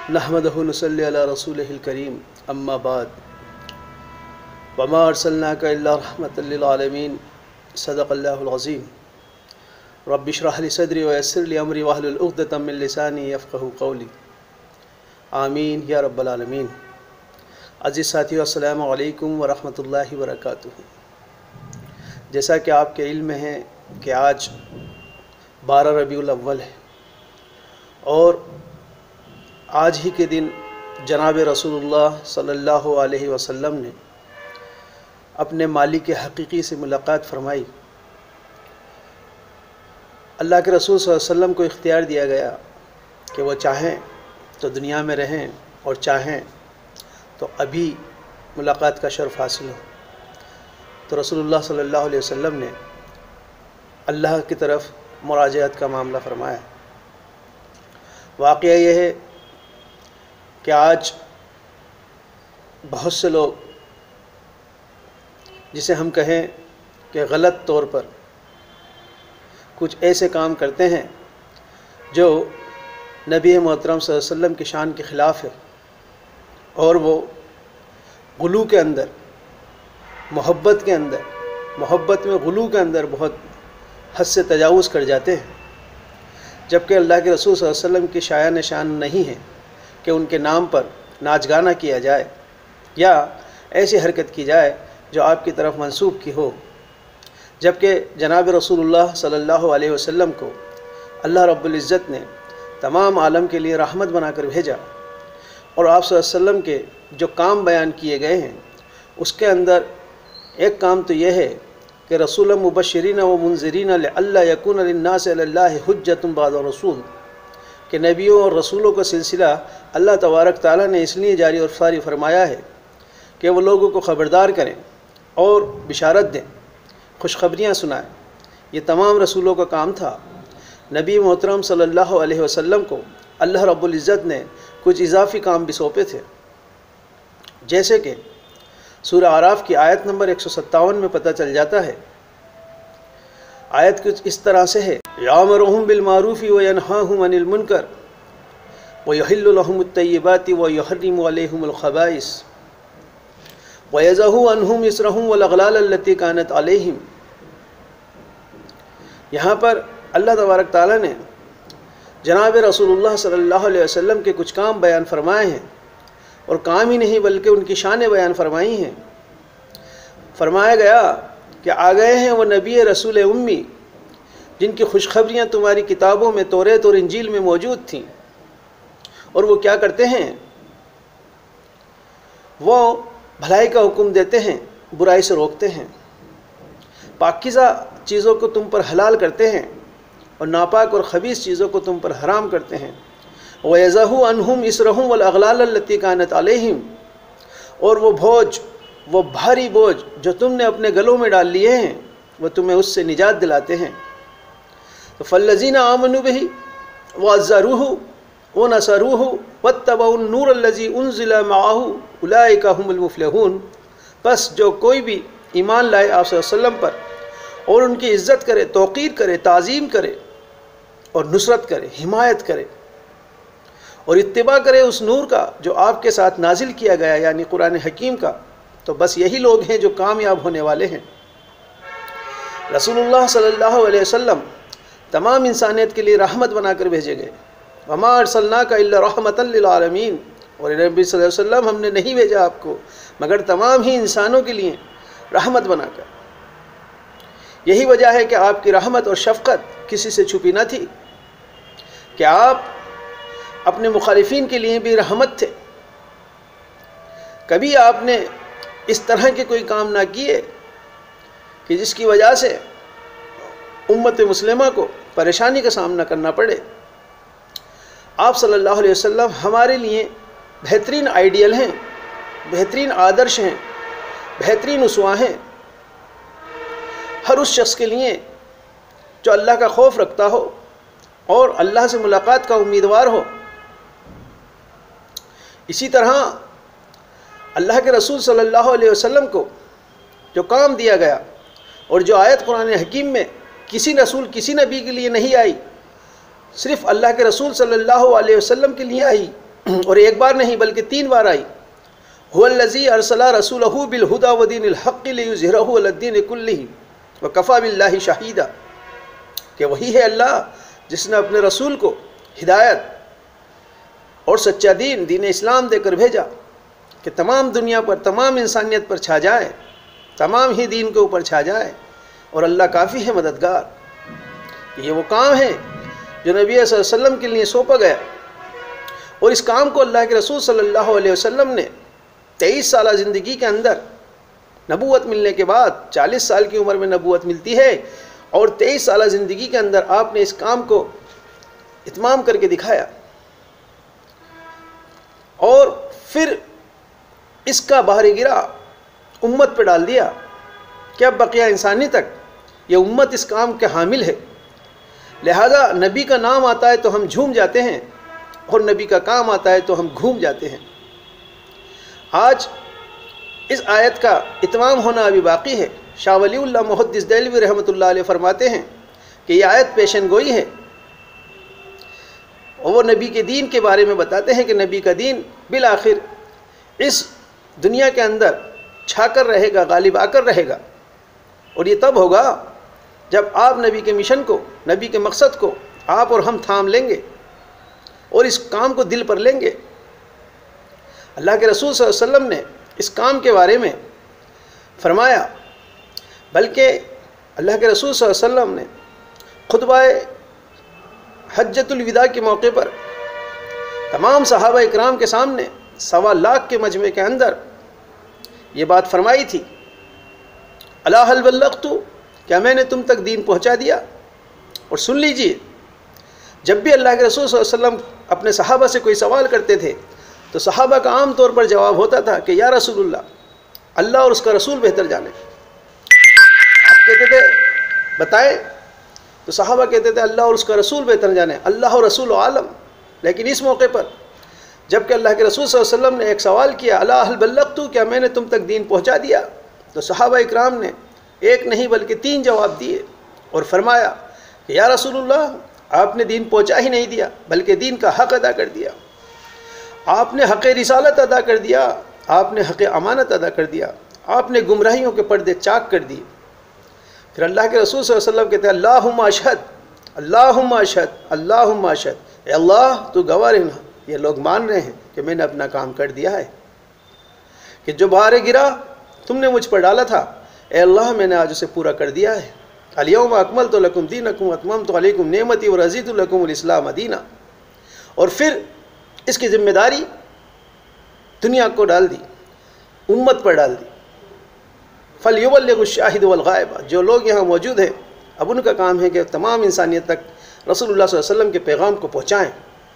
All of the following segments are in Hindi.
नहमदहु नसल्ली अला रसूलिहिल करीम अम्मा बाद वमा अर्सलनाका इल्ला रहमतल लिल आलमीन सदक़ल्लाहुल अज़ीम रब्बि इश्रह ली सदरी व यस्सिर ली अमरी वहलुल उक़दतम मिन लिसानी यफ़क़हू क़ौली आमीन या रब्बल आलमीन। अज़ीज़ साथियों, अस्सलामु अलैकुम व रहमतुल्लाहि व बरकातुहू। जैसा कि आपके इल्म में है कि आज 12 रबीउल अव्वल है और आज ही के दिन जनाब रसूलुल्लाह सल्लल्लाहु अलैहि वसल्लम ने अपने मालिक हकीकी से मुलाकात फरमाई। अल्लाह के रसूल सल्लल्लाहु अलैहि वसल्लम को इख्तियार दिया गया कि वो चाहें तो दुनिया में रहें और चाहें तो अभी मुलाकात का शर्फ़ हासिल हो। तो रसूलुल्लाह सल्लल्लाहु अलैहि वसल्लम ने अल्लाह की तरफ मुराजात का मामला फरमाया। वाक़या यह है कि आज बहुत से लोग, जिसे हम कहें कि गलत तौर पर कुछ ऐसे काम करते हैं जो नबी मोहतरम सल्लल्लाहु अलैहि वसल्लम की शान के ख़िलाफ़ है और वो गुलू के अंदर, मोहब्बत के अंदर, मोहब्बत में गुलू के अंदर बहुत हद से तजावुज़ कर जाते हैं। जबकि अल्लाह के रसूल सल्लल्लाहु अलैहि वसल्लम की शायान शान नहीं है कि उनके नाम पर नाच गाना किया जाए या ऐसी हरकत की जाए जो आपकी तरफ मंसूब की हो। जबकि जनाब रसूलुल्लाह सल्लल्लाहु अलैहि वसल्लम को अल्लाह रब्बुल इज़्ज़त ने तमाम आलम के लिए रहमत बनाकर भेजा और आप सल्लल्लाहु अलैहि वसल्लम के जो काम बयान किए गए हैं उसके अंदर एक काम तो यह है कि रसूलन मुबश्शिरीन व मुनज़िरीन लिअल्ला यकून लिन्नासि अलल्लाहि हुज्जतुन बअद रसूल, कि नबियों और रसूलों का सिलसिला अल्लाह तबारक ताला ने इसलिए जारी और सारी फरमाया है कि वो लोगों को ख़बरदार करें और बिशारत दें, खुशखबरियाँ सुनाएं। ये तमाम रसूलों का काम था। नबी मोहतरम सल्लल्लाहु अलैहि वसल्लम को अल्लाह रब्बुल इज़्ज़त ने कुछ इजाफ़ी काम भी सौंपे थे, जैसे कि सूरह आराफ की आयत नंबर 157 में पता चल जाता है। आयत कुछ इस तरह से है, यामुरुहुम बिल मारूफ़ि व यनहाहुम अनिल मुनकर व युहिल्लु लहुमुत तय्यिबाति व युहर्रिमु अलैहिमुल ख़बाइस व यज़अहु अन्हुम इस्रहुम वल अग़लाल अल्लती कानत अलैहिम। यहाँ पर अल्लाह तबारक ताला ने जनाब रसूलुल्लाह सल्लल्लाहु अलैहि वसल्लम के कुछ काम बयान फरमाए हैं और काम ही नहीं बल्कि उनकी शान बयान फरमाई हैं। फरमाया गया कि आ गए हैं वो नबी रसूल उम्मी जिनकी खुशखबरियाँ तुम्हारी किताबों में तौरेत और इंजील में मौजूद थीं। और वो क्या करते हैं? वो भलाई का हुक्म देते हैं, बुराई से रोकते हैं, पाकीज़ा चीज़ों को तुम पर हलाल करते हैं और नापाक और ख़बीस चीज़ों को तुम पर हराम करते हैं। व यज़अहु अन्हुम इस्रहुम वल अग़लाल अल्लती कानत अलैहिम, और वो बोझ, वो भारी बोझ जो तुमने अपने गलों में डाल लिए हैं वो तुम्हें उससे निजात दिलाते हैं। तो फल्लज़ीना आमनु बिही वअज़्ज़रूहु व नसरूहु वत्तबउन नूर अल्लज़ी उन्ज़िला मअहु उलाइका हुमुल मुफ़्लिहून। बस जो कोई भी ईमान लाए आप सल्लल्लाहु अलैहि वसल्लम पर और उनकी इज़्ज़त करे, तौक़ीर करे, ताज़ीम करे और नुसरत करे, हिमायत करे और इत्तिबा करे उस नूर का जो आपके साथ नाजिल किया गया, यानी कुरान हकीम का, तो बस यही लोग हैं जो कामयाब होने वाले हैं। रसूलुल्लाह सल्लल्लाहु अलैहि वसल्लम तमाम इंसानियत के लिए रहमत बनाकर भेजे गए। वमा अर्सलनाका इल्ला रहमतन लिल आलमीन, और नबी सल्लल्लाहु अलैहि वसल्लम हमने नहीं भेजा आपको मगर तमाम ही इंसानों के लिए रहमत बनाकर। यही वजह है कि आपकी रहमत और शफ़क़त किसी से छुपी न थी, कि आप अपने मुखालिफिन के लिए भी रहमत थे। कभी आपने इस तरह के कोई काम ना किए कि जिसकी वजह से उम्मत मुस्लिमा को परेशानी का सामना करना पड़े। आप सल्लल्लाहु अलैहि वसल्लम हमारे लिए बेहतरीन आइडियल हैं, बेहतरीन आदर्श हैं, बेहतरीन उसवा हैं हर उस शख्स के लिए जो अल्लाह का खौफ रखता हो और अल्लाह से मुलाकात का उम्मीदवार हो। इसी तरह अल्लाह के रसूल सल्लल्लाहु अलैहि वसल्लम को जो काम दिया गया और जो आयत कुरान हकीम में किसी रसूल किसी नबी के लिए नहीं आई, सिर्फ़ अल्लाह के रसूल सल्लल्लाहु अलैहि वसल्लम के लिए आई, और एक बार नहीं बल्कि 3 बार आई, हुवल्लज़ी अरसला रसूलहू बिलहुदा व दीनिल हक़्क़ि लियुज़हिरहू अलद्दीनि कुल्लिही व कफ़ा बिल्लाहि शहीदा, कि वही है अल्लाह जिसने अपने रसूल को हिदायत और सच्चा दीन दीन इस्लाम देकर भेजा कि तमाम दुनिया पर, तमाम इंसानियत पर छा जाए, तमाम ही दीन के ऊपर छा जाए, और अल्लाह काफ़ी है मददगार। ये वो काम है जो नबी सल्लल्लाहु अलैहि वसल्लम के लिए सौंपा गया, और इस काम को अल्लाह के रसूल सल्लल्लाहु अलैहि वसल्लम ने 23 साल ज़िंदगी के अंदर, नबूवत मिलने के बाद 40 साल की उम्र में नबूवत मिलती है, और 23 साल ज़िंदगी के अंदर आपने इस काम को इत्माम करके दिखाया, और फिर इसका बाहरी गिरा उम्मत पर डाल दिया कि अब बकिया इंसानी तक ये उम्मत इस काम के हामिल है। लिहाजा नबी का नाम आता है तो हम झूम जाते हैं, और नबी का काम आता है तो हम घूम जाते हैं। आज इस आयत का इत्माम होना अभी बाकी है। शाह वलीउल्लाह मुहद्दिस देहलवी रहमतुल्लाह अलैह फरमाते हैं कि ये आयत पेशन गोई है, और वो नबी के दीन के बारे में बताते हैं कि नबी का दीन बिल आखिर इस दुनिया के अंदर छाकर रहेगा, गालिब आकर रहेगा, और ये तब होगा जब आप नबी के मिशन को, नबी के मकसद को आप और हम थाम लेंगे और इस काम को दिल पर लेंगे। अल्लाह के रसूल सल्लल्लाहु अलैहि वसल्लम ने इस काम के बारे में फरमाया, बल्कि अल्लाह के रसूल सल्लल्लाहु अलैहि वसल्लम ने खुतबा हज्जतुल विदा के मौके पर तमाम सहाबा इकराम के सामने 1.25 लाख के मजमे के अंदर ये बात फरमाई थी, अला हल बल्लगतु, क्या मैंने तुम तक दीन पहुंचा दिया। और सुन लीजिए, जब भी अल्लाह के रसूल सल्लल्लाहु अलैहि वसल्लम अपने सहाबा से कोई सवाल करते थे तो सहाबा का आम तौर पर जवाब होता था कि या रसूलुल्लाह, अल्लाह और उसका रसूल बेहतर जाने। आप कहते थे बताएं, तो सहाबा कहते थे अल्लाह और उसका रसूल बेहतर जाने, अल्लाह और रसूल आलम। लेकिन इस मौके पर जबकि अल्लाह के रसूल सल्लल्लाहु अलैहि वसल्लम ने एक सवाल किया, अला हल बल्लगतु, क्या मैंने तुम तक दीन पहुंचा दिया, तो सहाबा इकराम ने एक नहीं बल्कि 3 जवाब दिए और फरमाया कि या रसूलुल्लाह, आपने दीन पहुंचा ही नहीं दिया बल्कि दीन का हक़ अदा कर दिया, आपने हक़ रिसालत अदा कर दिया, आपने हक़ अमानत अदा कर दिया, आपने गुमराहियों के पर्दे चाक कर दिए। फिर अल्लाह के रसूल सल्लल्लाहु अलैहि वसल्लम कहते हैं, अल्लाहुम्मा अशहद, अल्लाहुम्मा अशहद, अल्लाहुम्मा अशहद, ए अल्लाह तू गवाह रहना, ये लोग मान रहे हैं कि मैंने अपना काम कर दिया है, कि जो बाहर गिरा तुमने मुझ पर डाला था, ए अल्लाह मैंने आज उसे पूरा कर दिया है। अल-यौमा अकमलतु लकुम दीनकुम व अतममतु अलैकुम नेमती व रज़ीतु लकुमुल इस्लाम दीना। और फिर इसकी जिम्मेदारी दुनिया को डाल दी, उम्मत पर डाल दी। फलयुबल्लिगु शाहिद वल गायब, जो लोग यहाँ मौजूद हैं अब उनका काम है कि तमाम इंसानियत तक रसूलुल्लाह सल्लल्लाहु अलैहि वसल्लम के पैगाम को पहुँचाएँ।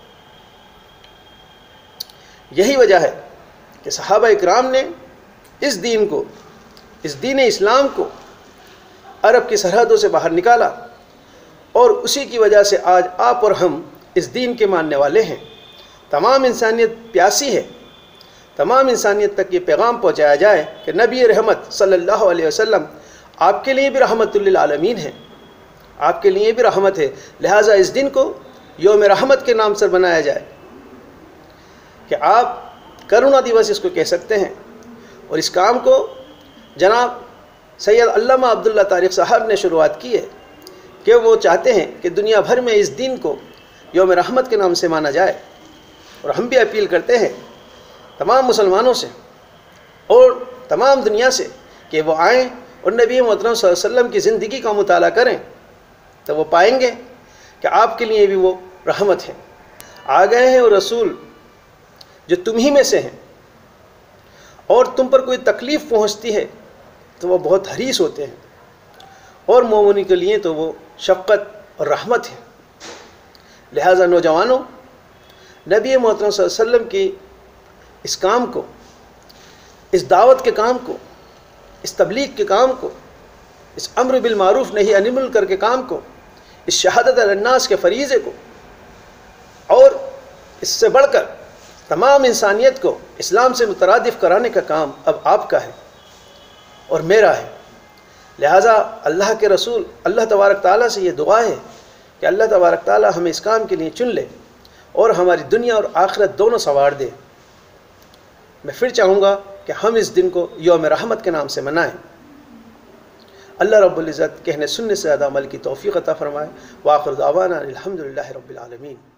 यही वजह है कि सहाबा इकराम ने इस दीन को, इस दीन इस्लाम को अरब की सरहदों से बाहर निकाला, और उसी की वजह से आज आप और हम इस दीन के मानने वाले हैं। तमाम इंसानियत प्यासी है, तमाम इंसानियत तक ये पैगाम पहुँचाया जाए कि नबी रहमत सल्लल्लाहु अलैहि वसल्लम आपके लिए भी रहमतुल लिल आलमीन है, आपके लिए भी रहमत है। लिहाजा इस दिन को यौम रहमत के नाम से बनाया जाए कि आप करुणा दिवस इसको कह सकते हैं। और इस काम को जनाब सैयद अल्लामा अब्दुल्ला तारिक साहब ने शुरुआत की है कि वो चाहते हैं कि दुनिया भर में इस दिन को यौम रहमत के नाम से माना जाए। और हम भी अपील करते हैं तमाम मुसलमानों से और तमाम दुनिया से कि वो आएँ और नबी मोहतरम सल्लल्लाहु अलैहि वसल्लम की ज़िंदगी का मुताला करें, तो वो पाएंगे कि आपके लिए भी वो रहमत है। आ गए हैं और रसूल जो तुम ही में से हैं, और तुम पर कोई तकलीफ़ पहुंचती है तो वो बहुत हरीस होते हैं, और मोमिन के लिए तो वो शफ़क़त और रहमत है। लिहाजा नौजवानों, नबी मोहतरम सल्लल्लाहु अलैहि वसल्लम की इस काम को, इस दावत के काम को, इस तबलीग के काम को, इस अम्र बिल मारूफ नही अनिल मुनकर के काम को, इस शहादत अलन्नास के फरीज़े को, और इससे बढ़कर तमाम इंसानियत को इस्लाम से मुतरादिफ कराने का काम अब आपका है और मेरा है। लिहाजा अल्लाह के रसूल अल्लाह तबारक ताला से ये दुआ है कि अल्लाह तबारक ताला हमें इस काम के लिए चुन ले और हमारी दुनिया और आखिरत दोनों संवार दे। मैं फिर चाहूँगा कि हम इस दिन को यौम रहमत के नाम से मनाएं। अल्लाह रब्बुल इज़्ज़त कहने सुनने से ज़्यादा अमल की तौफ़ीक़ अता फ़रमाए। व आखिर दावाना अल्हम्दुलिल्लाहि रब्बिल आलमीन।